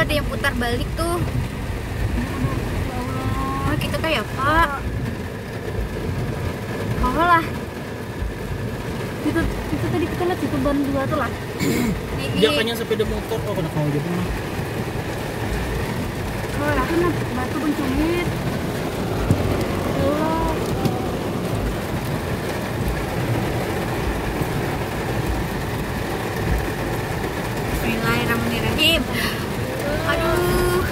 ada yang putar balik tuh. Oh, kita kayak Pak. Oh lah. Itu tadi kita lihat itu ban 2 tuh lah. Dia kayaknya sepeda motor. Oh, kenapa mau gitu mah? Oh lah, kan batu pencumit. Oh. Bismillahirrahmanirrahim. Aduh.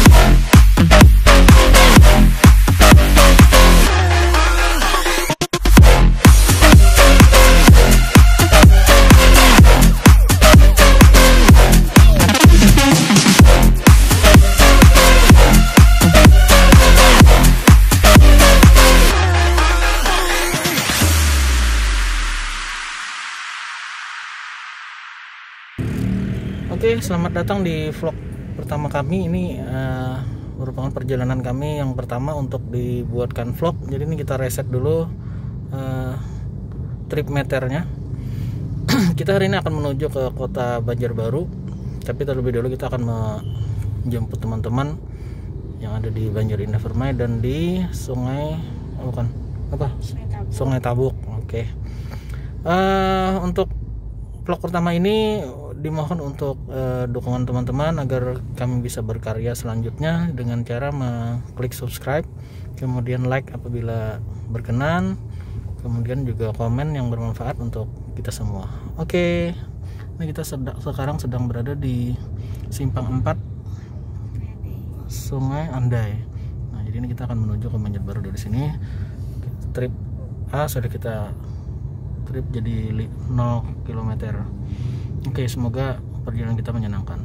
Oke, selamat datang di vlog pertama kami. Ini merupakan perjalanan kami yang pertama untuk dibuatkan vlog. Jadi ini kita reset dulu trip meternya. Kita hari ini akan menuju ke kota Banjarbaru. Tapi terlebih dahulu kita akan menjemput teman-teman yang ada di Banjar Indah Permai dan di Sungai Sungai Tabuk. Oke. Untuk vlog pertama ini dimohon untuk dukungan teman-teman agar kami bisa berkarya selanjutnya dengan cara mengklik subscribe, kemudian like apabila berkenan, kemudian juga komen yang bermanfaat untuk kita semua. Oke, ini kita sekarang sedang berada di Simpang 4 Sungai Andai. Nah, jadi ini kita akan menuju ke Banjarbaru dari sini. Trip sudah kita trip jadi 0 km. Oke, semoga perjalanan kita menyenangkan.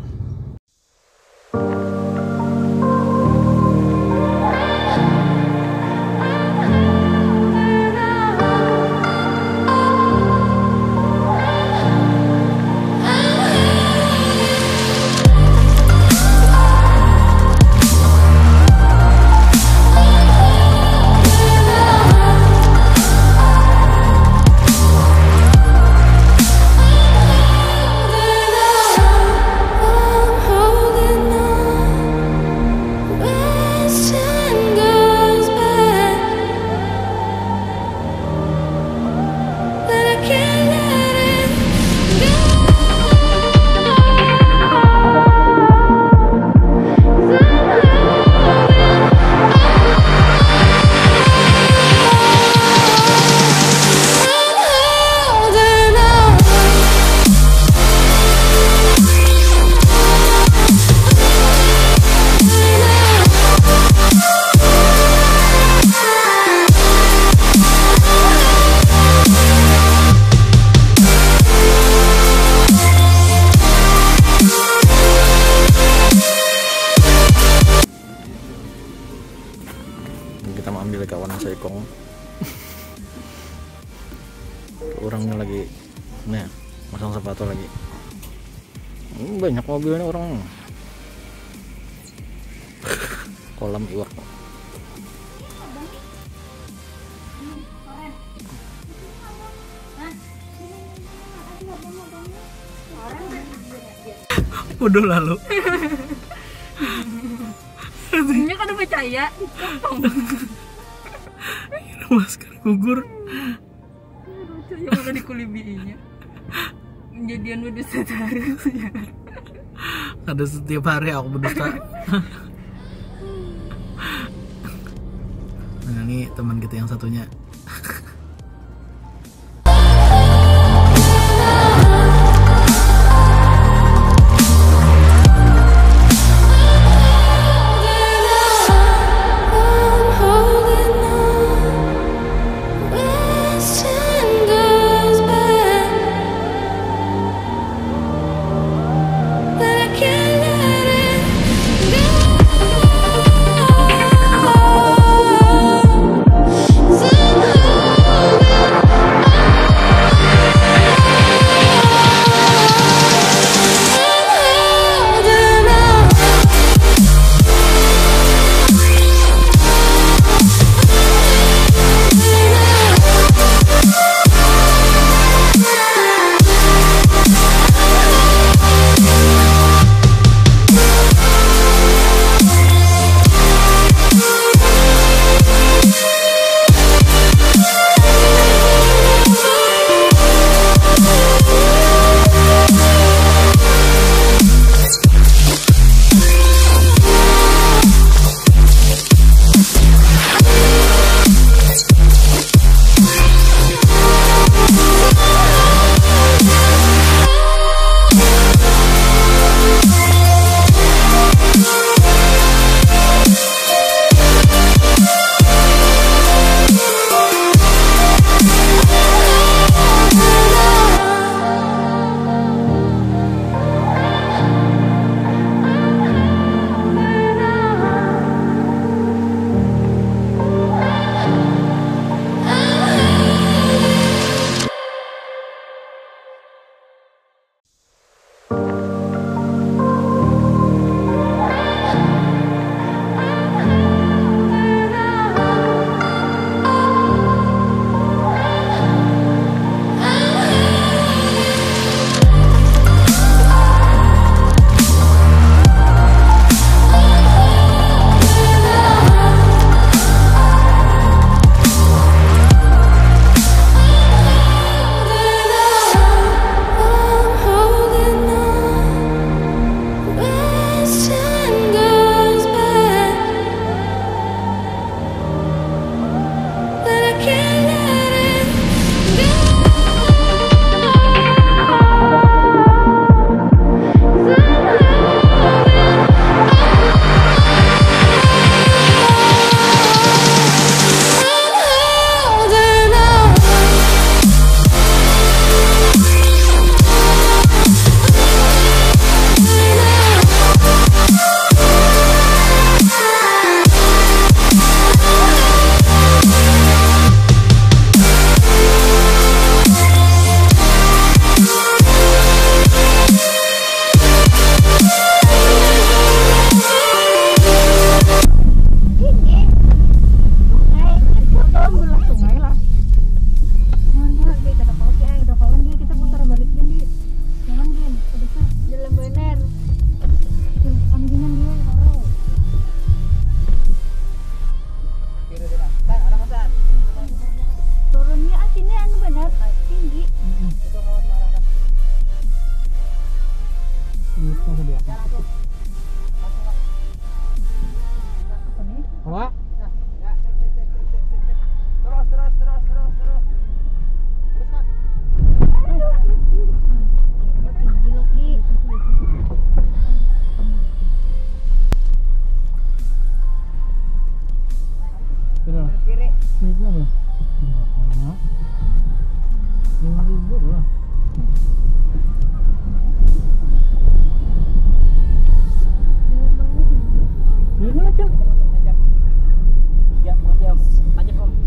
Kita mau ambil kawan saikong. Orangnya lagi masang sepatu lagi. Banyak mobilnya orang. Kolam iwak. Udah lalu. Ini kan udah percaya. Masker gugur. Yang udah dikulibinya. Kejadian berdusta terus ya. Ada setiap hari aku berdusta. Nah, ini teman kita yang satunya. Zoom Apa? Tinggi loh, Ki. Kiri. Itu apa? 5.000 lah. Ini macam Ya, makasih Om. Lanjut Om.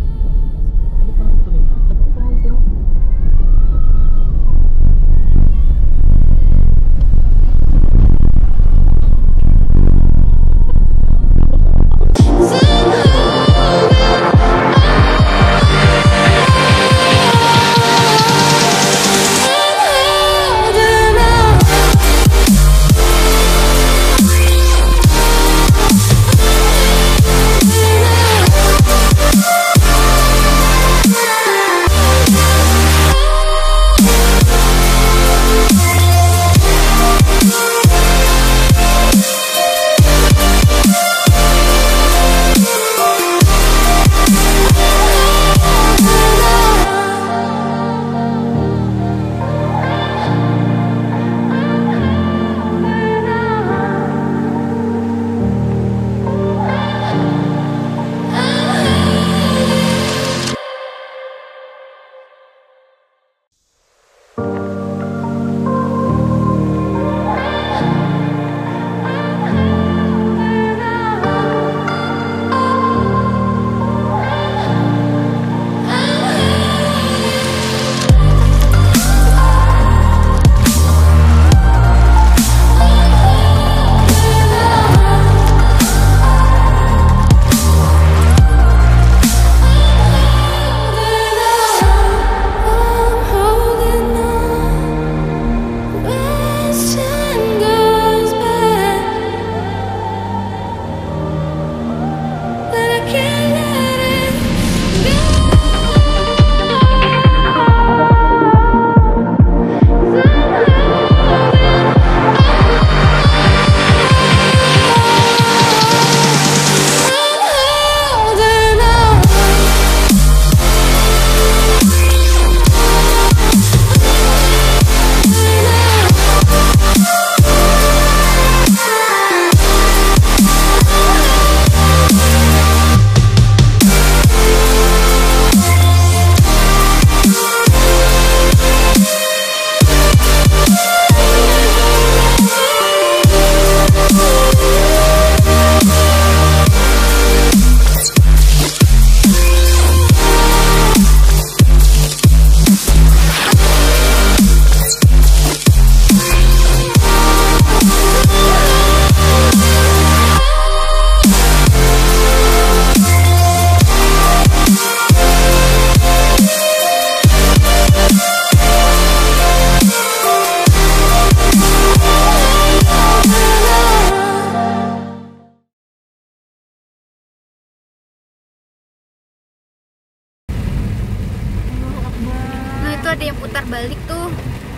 Tuh ada yang putar balik tuh.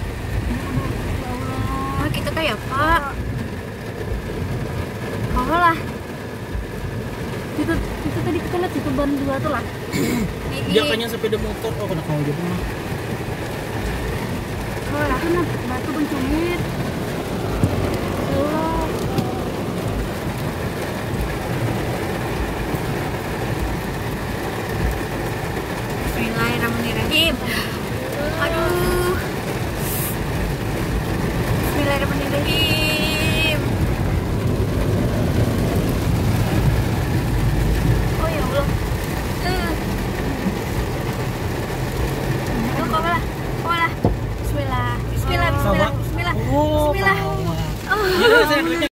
Wah, kita kayak Pak. Oh lah. Itu tadi kita lihat situ ban 2 tuh lah. Dia kayaknya sepeda motor. Oh, kena kalau gitu mah. Oh, lah kan batu pencumit. Allah. Bismillahirrahmanirrahim. Aduh. Bismillahirrahmanirrahim. Oh ya Allah. Aduh, kok lah. Bismillah. Bismillah. Bismillah. Bismillah. Oh, Bismillah. Bismillah.